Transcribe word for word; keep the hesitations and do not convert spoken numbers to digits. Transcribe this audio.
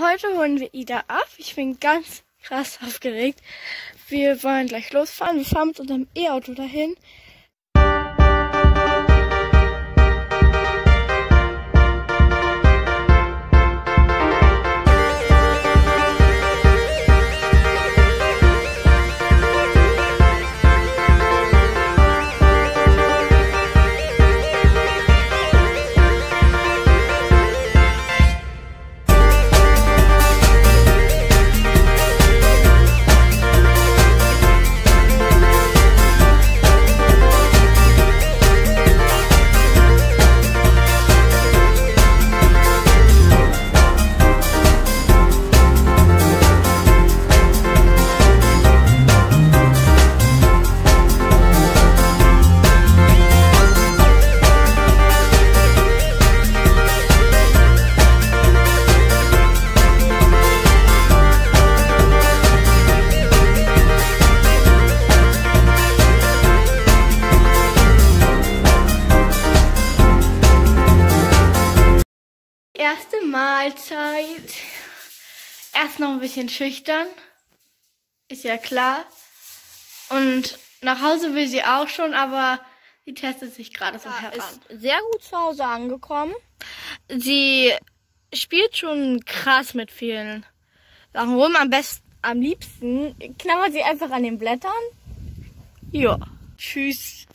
heute holen wir Ida ab. Ich bin ganz krass aufgeregt. Wir wollen gleich losfahren. Wir fahren mit unserem E-Auto dahin. Erste Mahlzeit. Erst noch ein bisschen schüchtern. Ist ja klar. Und nach Hause will sie auch schon, aber sie testet sich gerade so heran. Ist sehr gut zu Hause angekommen. Sie spielt schon krass mit vielen Sachen rum. Am besten, am liebsten knabbert sie einfach an den Blättern. Ja. Tschüss.